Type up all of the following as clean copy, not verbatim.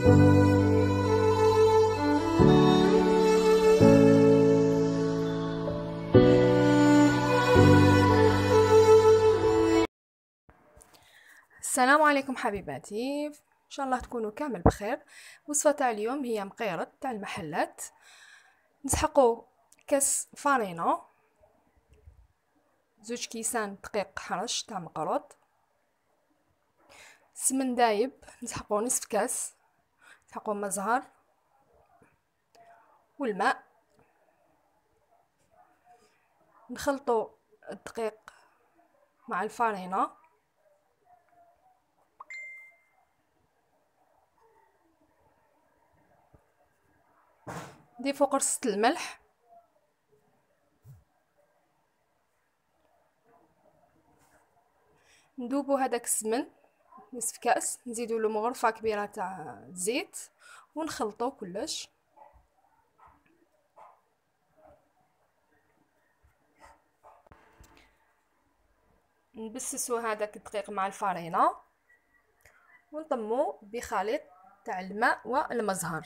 السلام عليكم حبيباتي، ان شاء الله تكونوا كامل بخير. وصفه تاع اليوم هي مقيرط تاع المحلات. نسحقوا كاس فارينه، 2 كيسان دقيق حرش تاع مقروط، سمن دايب نسحقوا نصف كاس، نسحقوا ماء زهر والماء، نخلطوا الدقيق مع الفارينه، نضيفوا قرصة الملح، ندوبوا هذاك السمن نصف كاس، نزيدوا له مغرفه كبيره تاع زيت ونخلطوا كلش. نبسسوا هذاك الدقيق مع الفارينه ونطمو بخليط تاع الماء والمزهر.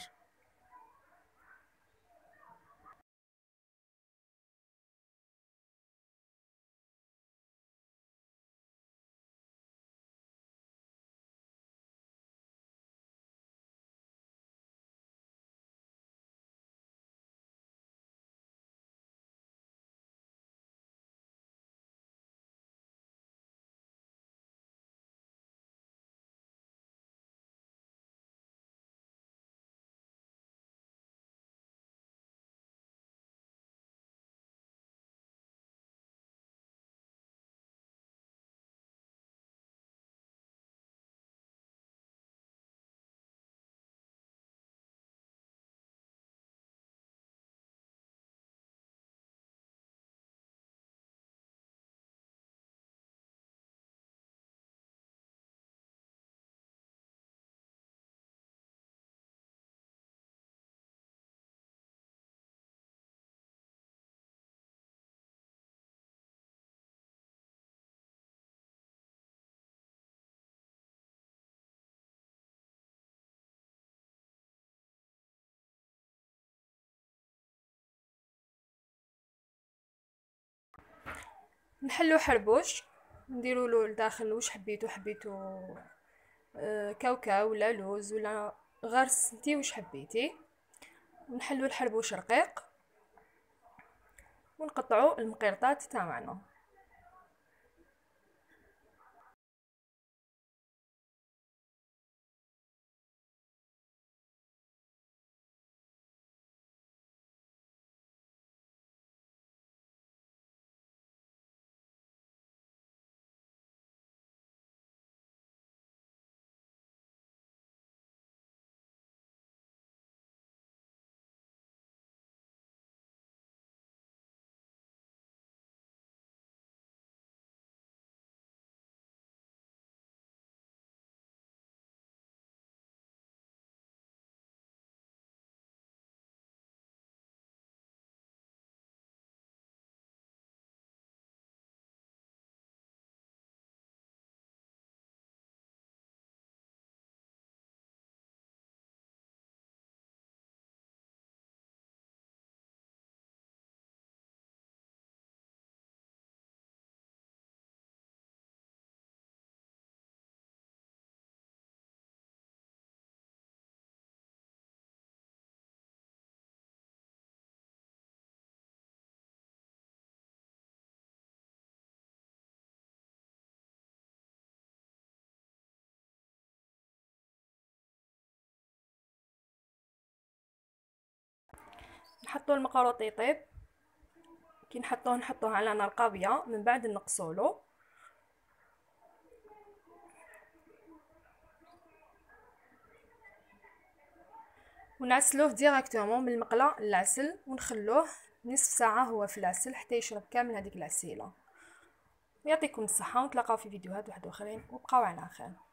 نحلو حربوش، نديروا له لداخل واش حبيتو كاوكاو ولا لوز ولا غرس، انتي واش حبيتي. نحلو الحربوش رقيق ونقطعوا المقيرطات تاعنا. نحطوا المقروط يطيب، كي نحطوه على نار قويه، من بعد نقصولو ونعسلوه ديريكتومون بالمقله العسل، ونخلوه نصف ساعه هو في العسل حتى يشرب كامل هذيك العسيله. يعطيكم الصحه، ونتلاقاو في فيديوهات واحد اخرين، وبقاو على خير.